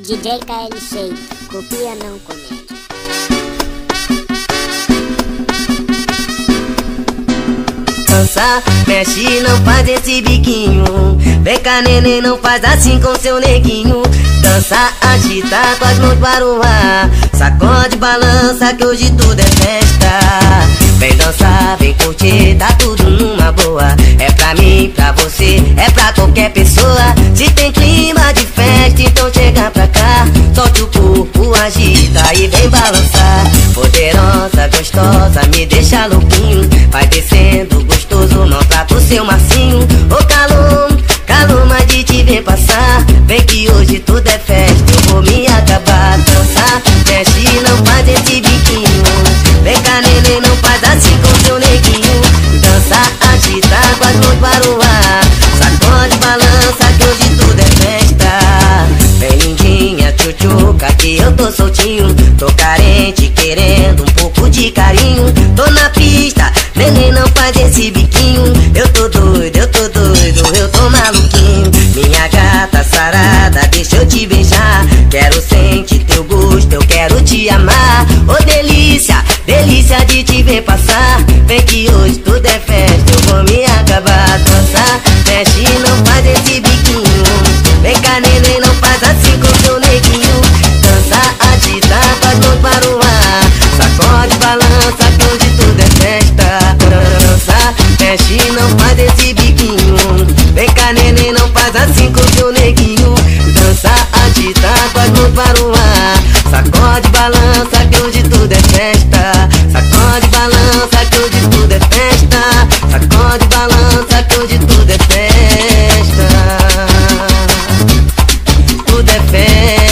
DJ KL6, copia não comédia. Dança, mexe, não faz esse biquinho. Vem cá, neném, não faz assim com seu neguinho. Dança, agita com as mãos para o ar. Sacode, balança que hoje tudo é festa. Vem dançar, vem curtir, tá tudo numa boa. É pra mim, pra você, é pra qualquer pessoa. Se tem clima de festa, então chega pra cá. Solte o corpo, agita e vem balançar. Poderosa, gostosa, me deixa louquinho. Vai descendo gostoso, mostra pro seu massinho. Ô calor, calor, mas de te ver passar. Vem que hoje tudo é festa, eu vou me acabar. Dançar, mexe, não faz esse biquinho. Vem cá, neném, não faz assim com seu neguinho. Dança, agita com as mãos para o ar. Sacode, balança que hoje tudo é festa. Vem lindinha, tchutchuca que eu tô soltinho. Tô carente, querendo um pouco de carinho. Tô na pista, neném, não faz esse biquinho. Eu tô doido, eu tô doido, eu tô maluquinho. Minha gata sarada, deixa eu te beijar. Quero sentir teu gosto, eu quero te amar. Ô delícia, delícia de te ver passar. Vem que hoje tudo é festa, eu vou me acabar. Dançar, mexe, não faz esse biquinho. Vem cá, neném, não faz assim com seu neguinho. Dança, agita com as mãos para o ar. Sacode, balança que hoje tudo é festa. Dança, mexe, não faz esse biquinho. Vem cá, neném, não faz assim com seu neguinho. Dança, agita com as mãos para o ar. Sacode, balança que hoje tudo é festa. Sacode, balança que hoje tudo é festa. Sacode, balança que hoje tudo é festa. Tudo é festa.